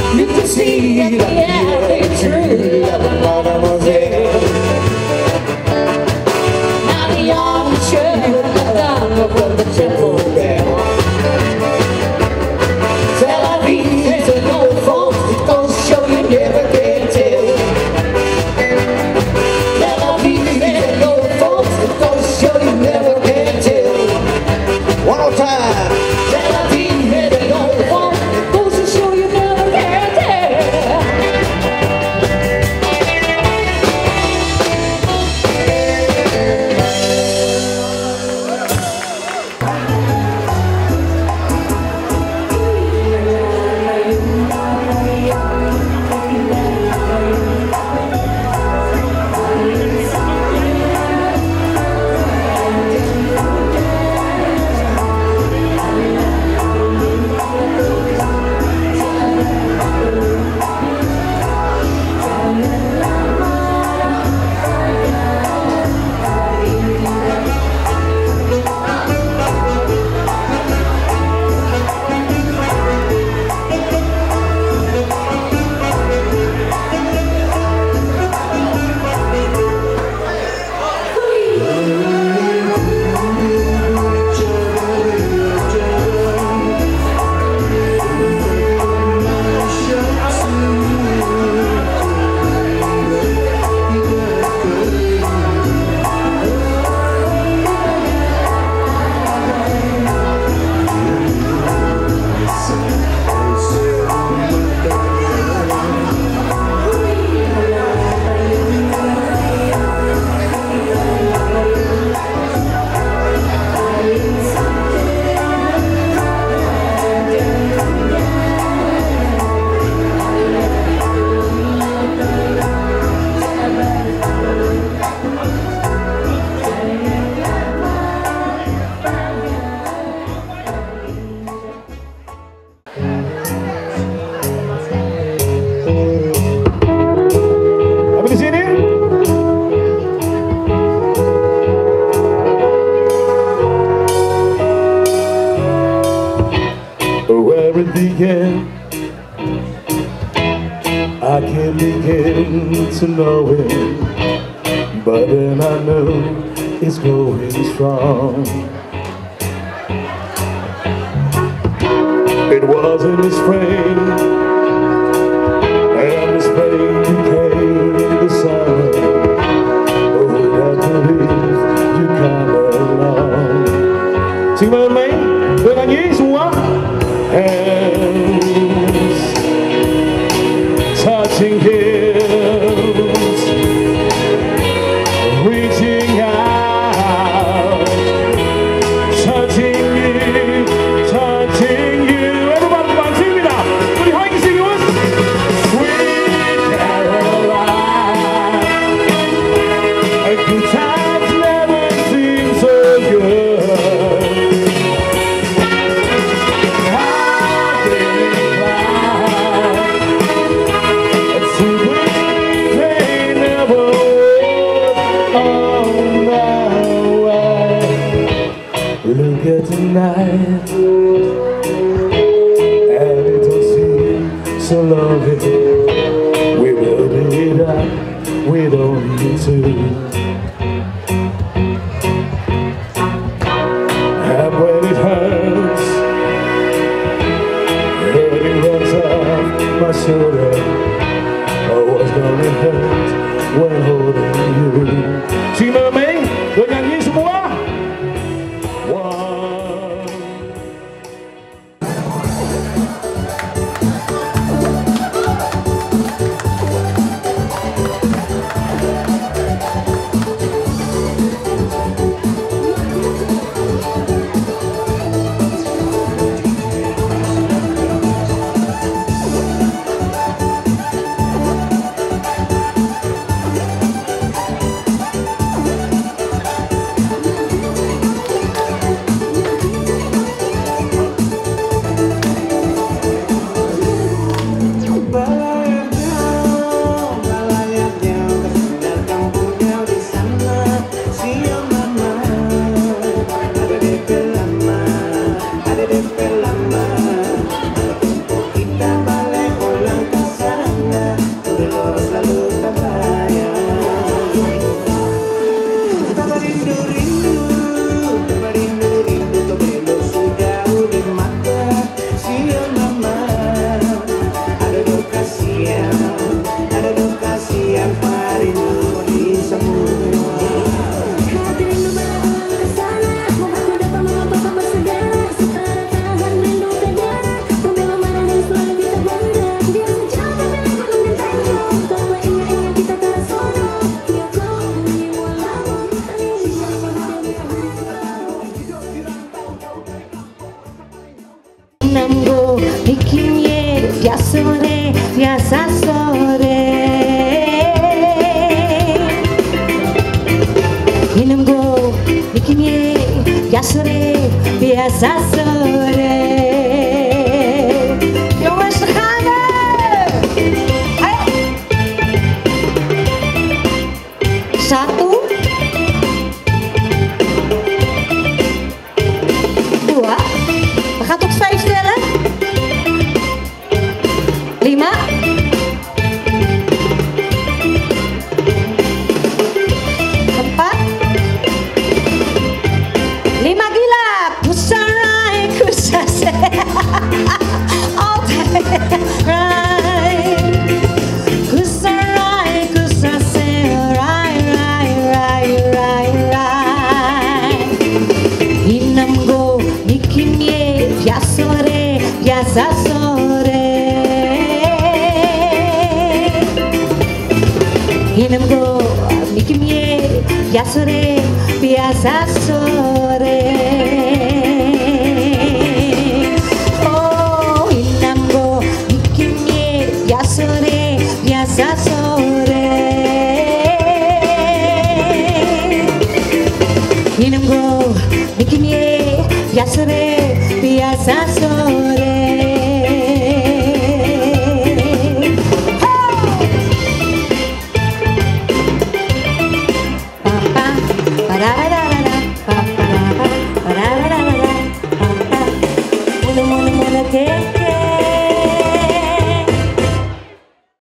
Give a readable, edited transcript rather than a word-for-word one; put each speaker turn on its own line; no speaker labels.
You can see that the air is true of a mademoiselle. Now the army shirt has done from the temple bell. Tel Aviv is an old folks, it goes to show you never can tell. Tel Aviv is an old folks, it goes to show you never can tell. One more time. Tel Aviv is an old folks, it goes to show you never can tell.
Where it began, I can't begin to know it, but then I know it's going strong. It was in the spring, and the spring became the summer. Oh, I believe you come along. Sing with me, we're gonna use one. Hands touching hills, reaching out, touching you, touching you. Everybody, come on, sing it now. 우리 화이팅 sing it. Sweet Caroline, good times never seem so good. Look at tonight, and it don't seem so lovely. We will do it up, we don't need to. And when it hurts, hurting runs off my shoulder. Oh, what's gonna hurt when holding you? Sing with me, we're gonna need some more.
biasa sore. Minum go bikinnya biasa sore. Jongens, daar gaan we! Ayo. 1, 2, we gaan tot 5 tellen. 5, 4, 5 gila, kusarai, kusase, altijd rai, kusarai, kusase, rai. Inam go bikinnya biasa sore. Inam go bikinnya biasa sore. Oh, inam go bikinnya biasa sore. Inam go bikinnya biasa sore.